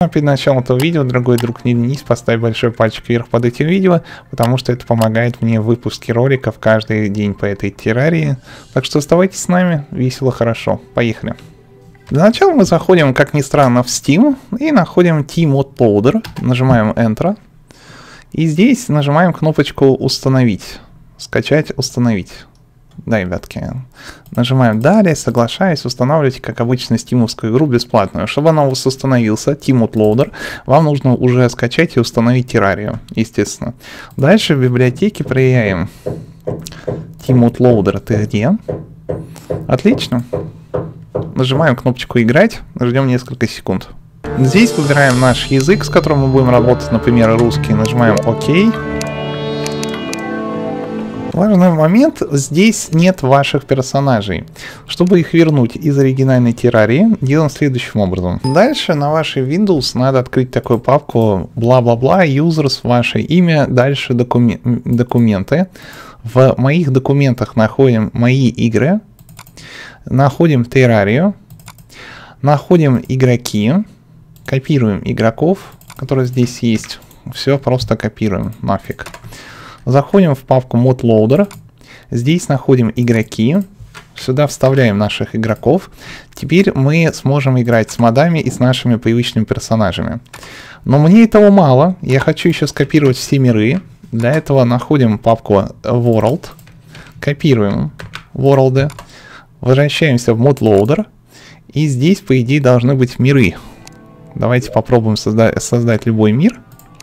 Перед началом этого видео, дорогой друг, не ленись, поставь большой пальчик вверх под этим видео, потому что это помогает мне в выпуске роликов каждый день по этой террарии. Так что оставайтесь с нами, весело, хорошо. Поехали. Для начала мы заходим, как ни странно, в Steam и находим tmodloader, нажимаем Enter. И здесь нажимаем кнопочку «Установить», «Скачать», «Установить». Да, ребятки. Нажимаем «Далее», «Соглашаюсь», устанавливайте, как обычно, стимовскую игру бесплатную. Чтобы она у вас установился, tmodloader, вам нужно уже скачать и установить террарию, естественно. Дальше в библиотеке проверяем. tmodloader, ты где? Отлично. Нажимаем кнопочку «Играть», ждем несколько секунд. Здесь выбираем наш язык, с которым мы будем работать, например, русский. Нажимаем «Ок». Важный момент, здесь нет ваших персонажей. Чтобы их вернуть из оригинальной террарии, делаем следующим образом. Дальше на вашей Windows надо открыть такую папку бла-бла-бла, users, ваше имя, дальше документы. В моих документах находим мои игры, находим террарию, находим игроки, копируем игроков, которые здесь есть, все просто копируем, нафиг. Заходим в папку modloader, здесь находим игроки, сюда вставляем наших игроков. Теперь мы сможем играть с модами и с нашими привычными персонажами. Но мне этого мало, я хочу еще скопировать все миры. Для этого находим папку world, копируем world, возвращаемся в modloader, и здесь, по идее, должны быть миры. Давайте попробуем создать любой мир.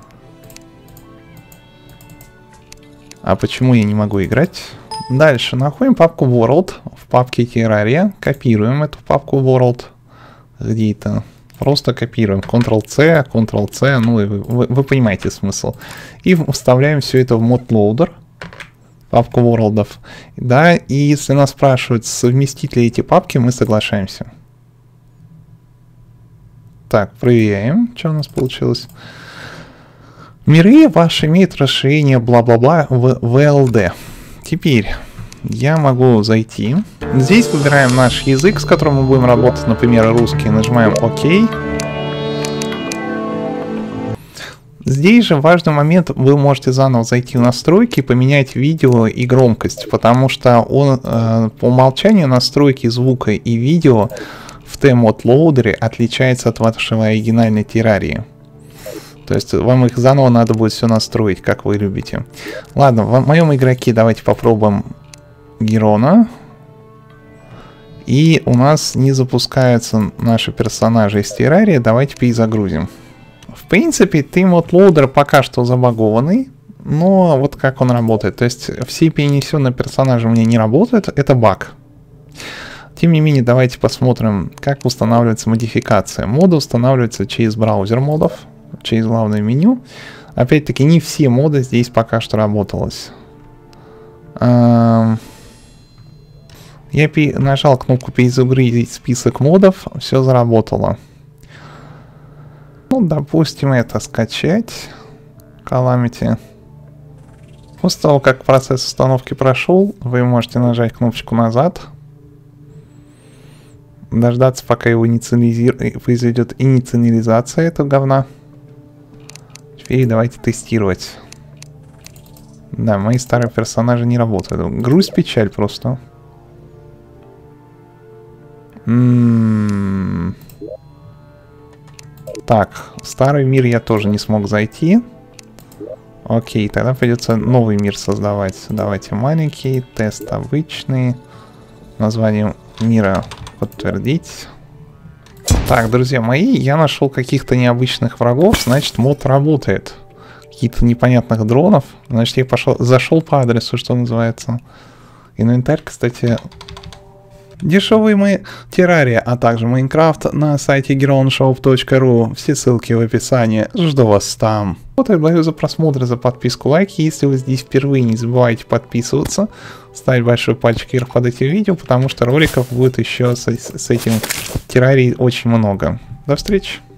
А почему я не могу играть? Дальше находим папку World в папке Terraria. Копируем эту папку World. Где это? Просто копируем. Ctrl-C, Ctrl-C. Ну, вы понимаете смысл. И вставляем все это в modloader. Папку World'ов. Да, и если нас спрашивают, совместить ли эти папки, мы соглашаемся. Так, проверяем, что у нас получилось. Миры ваши имеют расширение бла-бла-бла в VLD. Теперь я могу зайти. Здесь выбираем наш язык, с которым мы будем работать, например, русский. Нажимаем ОК. Здесь же важный момент, вы можете заново зайти в настройки и поменять видео и громкость, потому что он по умолчанию настройки звука и видео в tmodloader отличается от вашей оригинальной террарии. То есть вам их заново надо будет все настроить, как вы любите. Ладно, в моем игроке давайте попробуем Герона. И у нас не запускаются наши персонажи из террарии. Давайте перезагрузим. В принципе, tmodloader пока что забагованный. Но вот как он работает. То есть все перенесенные персонажи у меня не работают. Это баг. Тем не менее, давайте посмотрим, как устанавливается модификация. Моды устанавливаются через браузер модов. Через главное меню. Опять-таки, не все моды здесь пока что работалось. Я нажал кнопку «Перезагрузить список модов», все заработало. Ну, допустим, это скачать. Calamity. После того, как процесс установки прошел, вы можете нажать кнопочку «Назад». Дождаться, пока его произойдет инициализация этого говна. Теперь давайте тестировать. Да, мои старые персонажи не работают. Грусть, печаль просто. Так, старый мир я тоже не смог зайти. Окей, тогда придется новый мир создавать. Давайте маленький, тест обычный. Название мира подтвердить. Так, друзья мои, я нашел каких-то необычных врагов, значит мод работает. Каких-то непонятных дронов. Значит, я зашел по адресу, что называется. Инвентарь, кстати, дешевый мои террария, а также Майнкрафт на сайте geronshop.ru. Все ссылки в описании. Жду вас там. Вот и благодарю за просмотр, за подписку, лайки. Если вы здесь впервые, не забывайте подписываться, ставить большой пальчик вверх под этим видео, потому что роликов будет еще с этим террарией очень много. До встречи.